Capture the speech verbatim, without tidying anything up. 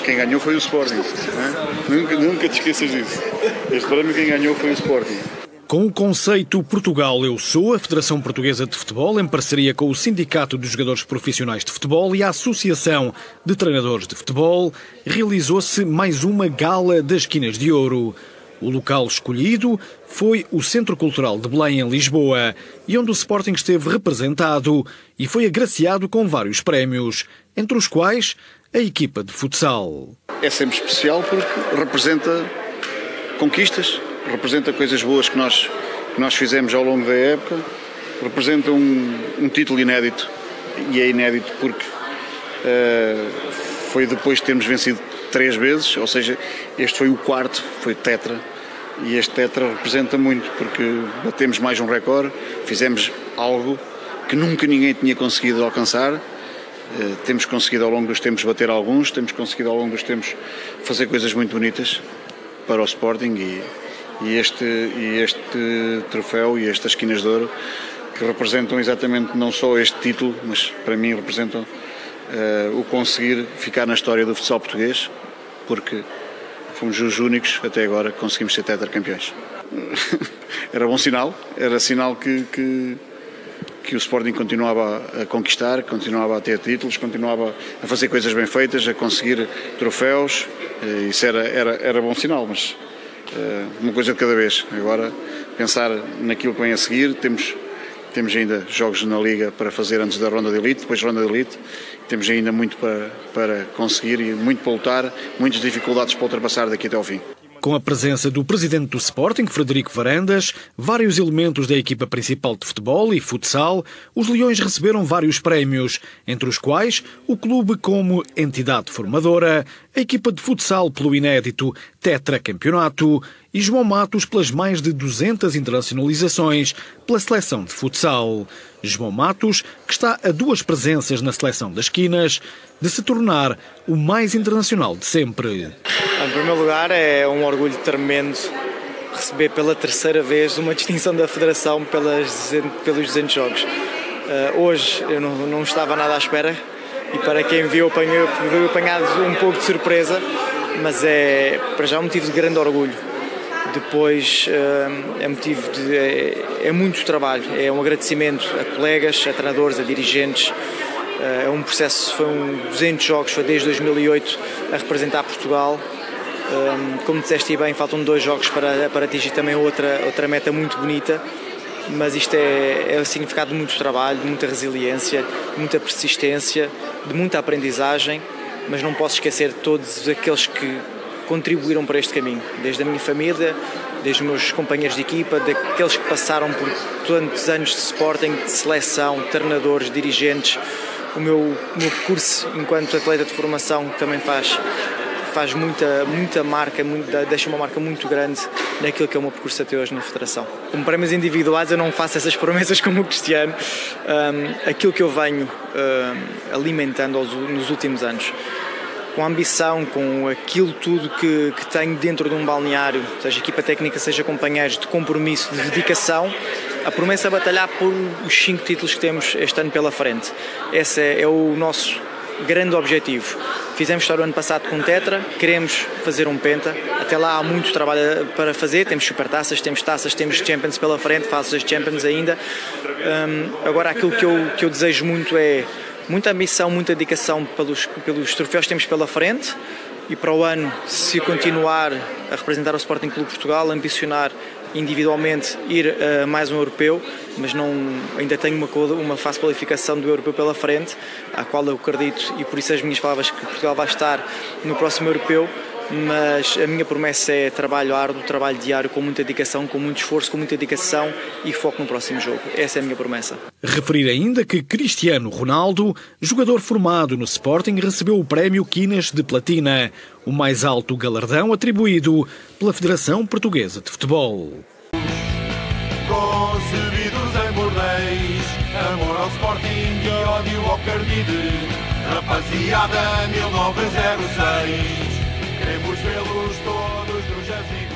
quem ganhou foi o Sporting. Não é? nunca, nunca te esqueças disso. Este prémio quem ganhou foi o Sporting. Com o conceito Portugal Eu Sou, a Federação Portuguesa de Futebol, em parceria com o Sindicato dos Jogadores Profissionais de Futebol e a Associação de Treinadores de Futebol, realizou-se mais uma Gala das Quinas de Ouro. O local escolhido foi o Centro Cultural de Belém, em Lisboa, e onde o Sporting esteve representado e foi agraciado com vários prémios, entre os quais a equipa de futsal. É sempre especial porque representa conquistas, representa coisas boas que nós, que nós fizemos ao longo da época, representa um, um título inédito, e é inédito porque uh, foi depois de termos vencido três vezes, ou seja, este foi o quarto, foi tetra, e este tetra representa muito porque batemos mais um recorde, fizemos algo que nunca ninguém tinha conseguido alcançar. Uh, temos conseguido ao longo dos tempos bater alguns, temos conseguido ao longo dos tempos fazer coisas muito bonitas para o Sporting, e, e, este, e este troféu e estas quinas de ouro que representam exatamente não só este título, mas para mim representam uh, o conseguir ficar na história do futsal português, porque fomos os únicos até agora que conseguimos ser tetracampeões. Era bom sinal, era sinal que, que, que o Sporting continuava a conquistar, continuava a ter títulos, continuava a fazer coisas bem feitas, a conseguir troféus. Isso era, era, era bom sinal, mas uh, uma coisa de cada vez. Agora, pensar naquilo que vem a seguir, temos, temos ainda jogos na Liga para fazer antes da ronda de elite, depois da ronda de elite, temos ainda muito para, para conseguir e muito para lutar, muitas dificuldades para ultrapassar daqui até ao fim. Com a presença do presidente do Sporting, Frederico Varandas, vários elementos da equipa principal de futebol e futsal, os Leões receberam vários prémios, entre os quais o clube como entidade formadora, a equipa de futsal pelo inédito tetracampeonato e João Matos pelas mais de duzentas internacionalizações pela seleção de futsal. João Matos, que está a duas presenças na seleção das quinas, de se tornar o mais internacional de sempre. Em primeiro lugar, é um orgulho tremendo receber pela terceira vez uma distinção da Federação pelas, pelos duzentos jogos. Uh, hoje eu não, não estava nada à espera e para quem viu, apanhou, viu apanhado um pouco de surpresa, mas é para já um motivo de grande orgulho. Depois uh, é motivo de é, é muito trabalho, é um agradecimento a colegas, a treinadores, a dirigentes. É um processo, foi um duzentos jogos, foi desde dois mil e oito a representar Portugal. Como disseste bem, faltam dois jogos para, para atingir também outra, outra meta muito bonita, mas isto é, é o significado de muito trabalho, de muita resiliência, de muita persistência, de muita aprendizagem, mas não posso esquecer de todos aqueles que contribuíram para este caminho, desde a minha família, desde os meus companheiros de equipa, daqueles que passaram por tantos anos de Sporting, de seleção, treinadores, dirigentes. O meu, o meu percurso enquanto atleta de formação também faz, faz muita, muita marca, muito, deixa uma marca muito grande naquilo que é o meu percurso até hoje na Federação. Com prémios individuais eu não faço essas promessas como o Cristiano, um, aquilo que eu venho um, alimentando aos, nos últimos anos, com a ambição, com aquilo tudo que, que tenho dentro de um balneário, seja equipa técnica, seja companheiros, de compromisso, de dedicação, a promessa é batalhar por os cinco títulos que temos este ano pela frente. Esse é, é o nosso grande objetivo. Fizemos história o ano passado com Tetra, queremos fazer um Penta. Até lá há muito trabalho para fazer, temos supertaças, temos taças, temos Champions pela frente, faço as Champions ainda. Um, agora aquilo que eu, que eu desejo muito é muita ambição, muita dedicação pelos, pelos troféus que temos pela frente, e para o ano, se continuar a representar o Sporting Clube Portugal, ambicionar individualmente ir a mais um europeu, mas não, ainda tenho uma, uma fase de qualificação do europeu pela frente, à qual eu acredito, e por isso as minhas palavras, que Portugal vai estar no próximo europeu. Mas a minha promessa é trabalho árduo, trabalho diário, com muita dedicação, com muito esforço, com muita dedicação e foco no próximo jogo. Essa é a minha promessa. Referir ainda que Cristiano Ronaldo, jogador formado no Sporting, recebeu o prémio Quinas de Platina, o mais alto galardão atribuído pela Federação Portuguesa de Futebol. Concebidos em bordeis, amor ao Sporting e ódio ao Cardide, rapaziada mil novecentos e seis. Queremos vê-los todos no jazigo.